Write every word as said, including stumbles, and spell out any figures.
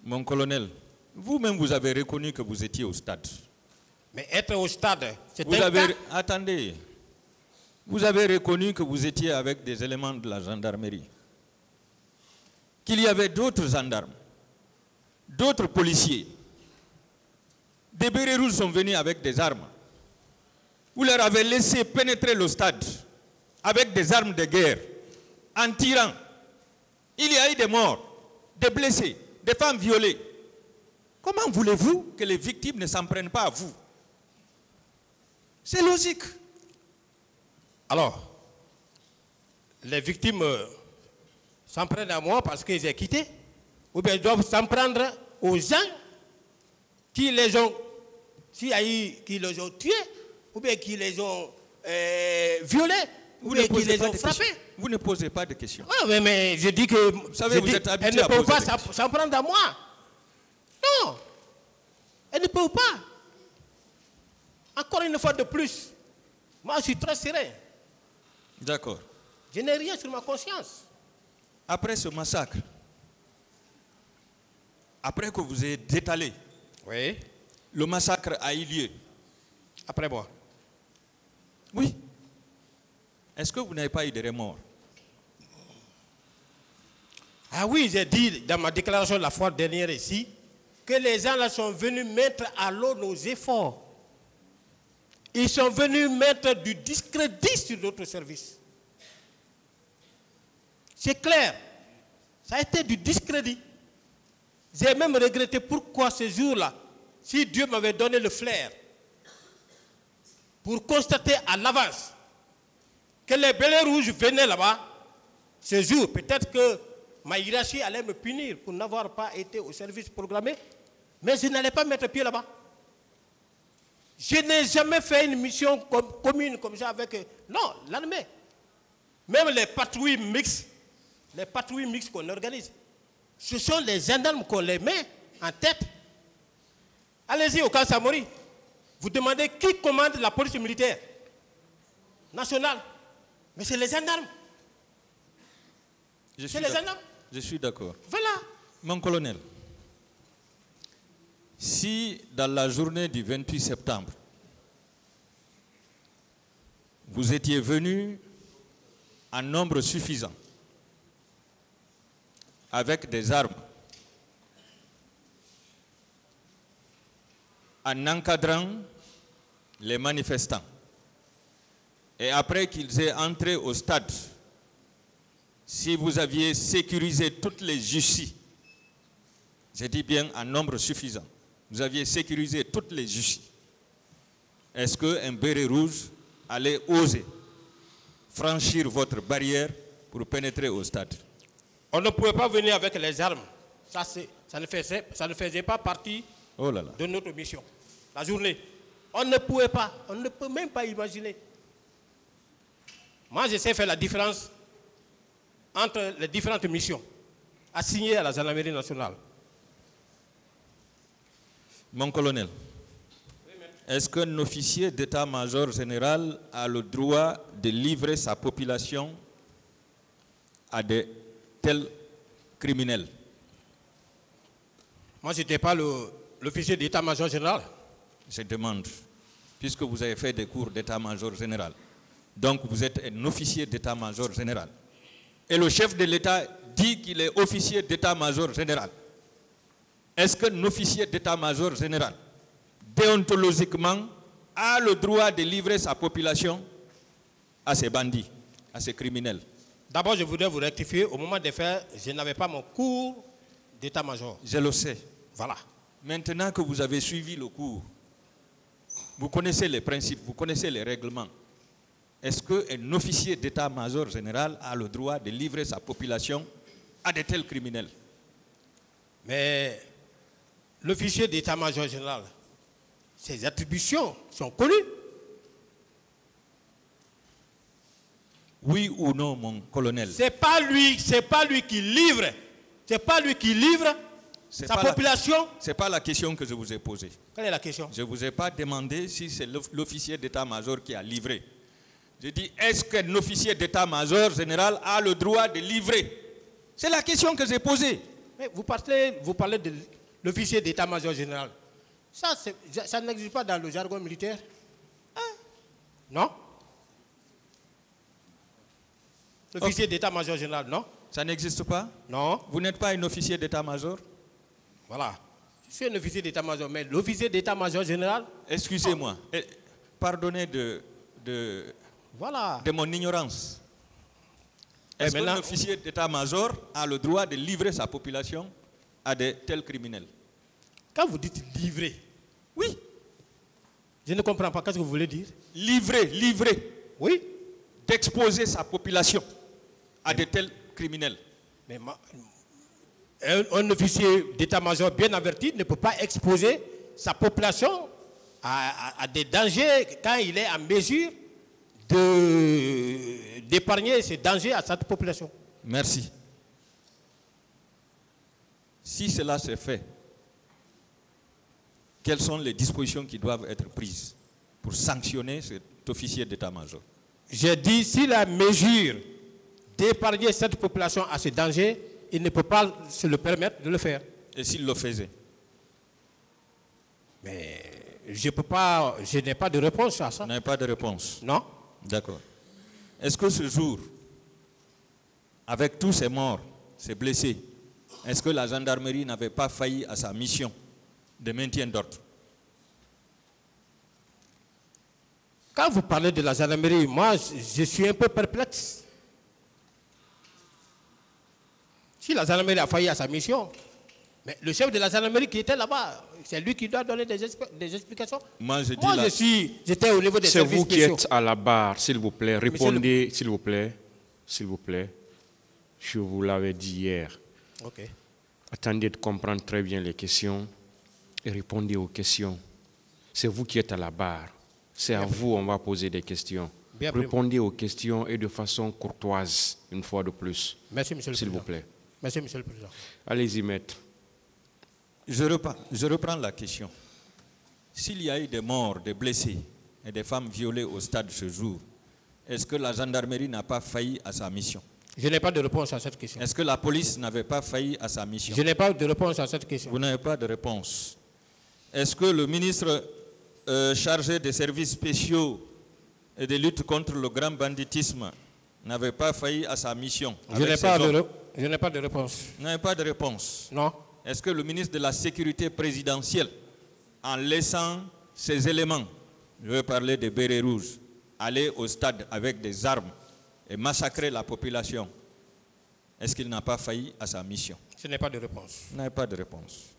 Mon colonel, vous-même vous avez reconnu que vous étiez au stade. Mais être au stade, c'est Vous un avez... cas. Attendez. Vous avez reconnu que vous étiez avec des éléments de la gendarmerie. Qu'il y avait d'autres gendarmes, d'autres policiers. Des bérets rouges sont venus avec des armes. Vous leur avez laissé pénétrer le stade avec des armes de guerre, en tirant. Il y a eu des morts, des blessés, des femmes violées. Comment voulez-vous que les victimes ne s'en prennent pas à vous? C'est logique. Alors, les victimes euh, s'en prennent à moi parce qu'ils ont quitté, ou bien ils doivent s'en prendre aux gens qui les ont, s'il y a eu, qui les ont tués, ou bien qui les ont euh, violés, ou Vous bien ne qui posez les pas ont de frappés. questions. Vous ne posez pas de questions. Oui, mais, mais je dis que vous savez, vous êtes habitué elles ne à peuvent poser pas des s'en questions. s'en prendre à moi. Non, elles ne peuvent pas. Encore une fois de plus, moi je suis très serein. D'accord. Je n'ai rien sur ma conscience. Après ce massacre, après que vous ayez détalé, Oui. le massacre a eu lieu. Après moi. Oui. Est-ce que vous n'avez pas eu de remords? Ah oui, j'ai dit dans ma déclaration de la fois dernière ici que les gens là sont venus mettre à l'eau nos efforts. Ils sont venus mettre du discrédit sur notre service. C'est clair. Ça a été du discrédit. J'ai même regretté pourquoi ce jour-là, si Dieu m'avait donné le flair pour constater à l'avance que les bérets rouges venaient là-bas, ce jour, peut-être que ma hiérarchie allait me punir pour n'avoir pas été au service programmé, mais je n'allais pas mettre pied là-bas. Je n'ai jamais fait une mission com commune comme ça avec... Non, l'armée. Même les patrouilles mixtes, les patrouilles mixtes qu'on organise, ce sont les gendarmes qu'on les met en tête. Allez-y au camp Samori. Vous demandez qui commande la police militaire nationale. Mais c'est les gendarmes. C'est les gendarmes. Je suis d'accord. Voilà. Mon colonel, si dans la journée du vingt-huit septembre, vous étiez venu en nombre suffisant, avec des armes, en encadrant les manifestants, et après qu'ils aient entré au stade, si vous aviez sécurisé toutes les justices, je dis bien en nombre suffisant, vous aviez sécurisé toutes les justices, est-ce qu'un béret rouge allait oser franchir votre barrière pour pénétrer au stade? On ne pouvait pas venir avec les armes. Ça, ça, ne, faisait, ça ne faisait pas partie oh là là. de notre mission. La journée. On ne pouvait pas. On ne peut même pas imaginer. Moi, je sais faire la différence entre les différentes missions assignées à la gendarmerie nationale. Mon colonel, est-ce qu'un officier d'état-major général a le droit de livrer sa population à de tels criminels? Moi, je n'étais pas l'officier d'état-major général. Je demande, puisque vous avez fait des cours d'état-major général, donc vous êtes un officier d'état-major général. Et le chef de l'État dit qu'il est officier d'état-major général. Est-ce qu'un officier d'état-major général, déontologiquement, a le droit de livrer sa population à ces bandits, à ces criminels? D'abord, je voudrais vous rectifier. Au moment des faits, je n'avais pas mon cours d'état-major. Je le sais. Voilà. Maintenant que vous avez suivi le cours, vous connaissez les principes, vous connaissez les règlements. Est-ce qu'un officier d'état-major général a le droit de livrer sa population à de tels criminels? Mais l'officier d'état-major général, ses attributions sont connues. Oui ou non, mon colonel? C'est pas lui, c'est pas lui qui livre. C'est pas lui qui livre sa population. Ce n'est pas la question que je vous ai posée. Quelle est la question? Je ne vous ai pas demandé si c'est l'officier d'état-major qui a livré. Je dis, est-ce qu'un officier d'état-major général a le droit de livrer? C'est la question que j'ai posée. Mais vous parlez, vous parlez de l'officier d'état-major général. Ça, ça n'existe pas dans le jargon militaire. Hein? Non? L'officier okay. d'état-major général, non? Ça n'existe pas? Non. Vous n'êtes pas un officier d'état-major? Voilà. Je suis un officier d'état-major, mais l'officier d'état-major général... Excusez-moi. Oh. Pardonnez de, de, voilà. de mon ignorance. Est-ce qu'un officier d'état-major a le droit de livrer sa population à de tels criminels? Quand vous dites livrer, oui. Je ne comprends pas. Qu'est-ce que vous voulez dire? Livrer, livrer. Oui. D'exposer sa population à de tels criminels. Mais ma, un, un officier d'état-major bien averti ne peut pas exposer sa population à, à, à des dangers quand il est en mesure de, d'épargner ces dangers à cette population. Merci. Si cela se fait, quelles sont les dispositions qui doivent être prises pour sanctionner cet officier d'état-major? J'ai dit, si la mesure d'épargner cette population à ce danger, il ne peut pas se le permettre de le faire. Et s'il le faisait? Mais je peux pas, je n'ai pas de réponse à ça. Vous n'avez pas de réponse? Non. D'accord. Est-ce que ce jour, avec tous ces morts, ces blessés, est-ce que la gendarmerie n'avait pas failli à sa mission de maintien d'ordre? Quand vous parlez de la gendarmerie, moi, je suis un peu perplexe. Si la gendarmerie a failli à sa mission, mais le chef de la gendarmerie qui était là-bas, c'est lui qui doit donner des, des explications. Moi, je, dis moi, la... je suis, j'étais au niveau des c'est services spéciaux. C'est vous qui êtes à la barre, s'il vous plaît. Répondez, s'il vous plaît. S'il vous plaît. Je vous l'avais dit hier. Ok. Attendez de comprendre très bien les questions et répondez aux questions. C'est vous qui êtes à la barre. C'est à vous on va poser des questions. Bien Répondez aux questions et de façon courtoise, une fois de plus. Merci, Monsieur le Président. S'il vous plaît. Merci, Monsieur le Président. Allez-y, maître. Je reprends, je reprends la question. S'il y a eu des morts, des blessés et des femmes violées au stade ce jour, est-ce que la gendarmerie n'a pas failli à sa mission? Je n'ai pas de réponse à cette question. Est-ce que la police n'avait pas failli à sa mission? Je n'ai pas de réponse à cette question. Vous n'avez pas de réponse. Est-ce que le ministre euh, chargé des services spéciaux et de lutte contre le grand banditisme n'avait pas failli à sa mission? Je n'ai pas, de pas de réponse. Vous n'avez pas de réponse? Non. Est-ce que le ministre de la Sécurité présidentielle, en laissant ses éléments, je veux parler des bérets rouges, aller au stade avec des armes et massacrer la population, est-ce qu'il n'a pas failli à sa mission? Je n'ai pas de réponse. Vous n'avez pas de réponse.